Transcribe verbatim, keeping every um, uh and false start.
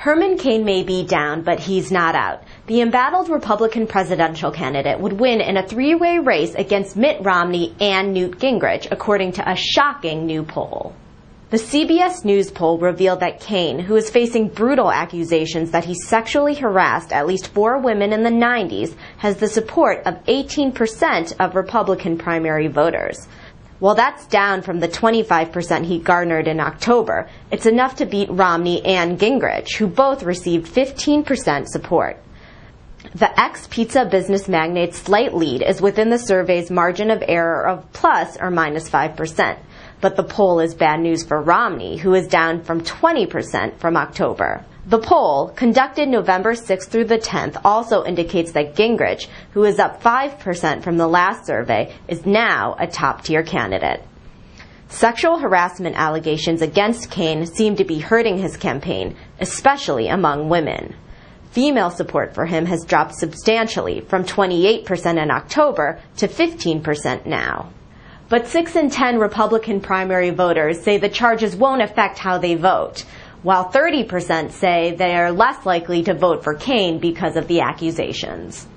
Herman Cain may be down, but he's not out. The embattled Republican presidential candidate would win in a three-way race against Mitt Romney and Newt Gingrich, according to a shocking new poll. The C B S News poll revealed that Cain, who is facing brutal accusations that he sexually harassed at least four women in the nineties, has the support of eighteen percent of Republican primary voters. While that's down from the twenty-five percent he garnered in October, it's enough to beat Romney and Gingrich, who both received fifteen percent support. The ex-pizza business magnate's slight lead is within the survey's margin of error of plus or minus five percent. But the poll is bad news for Romney, who is down from twenty percent from October. The poll, conducted November sixth through the tenth, also indicates that Gingrich, who is up five percent from the last survey, is now a top-tier candidate. Sexual harassment allegations against Cain seem to be hurting his campaign, especially among women. Female support for him has dropped substantially from twenty-eight percent in October to fifteen percent now. But six in ten Republican primary voters say the charges won't affect how they vote, while thirty percent say they are less likely to vote for Cain because of the accusations.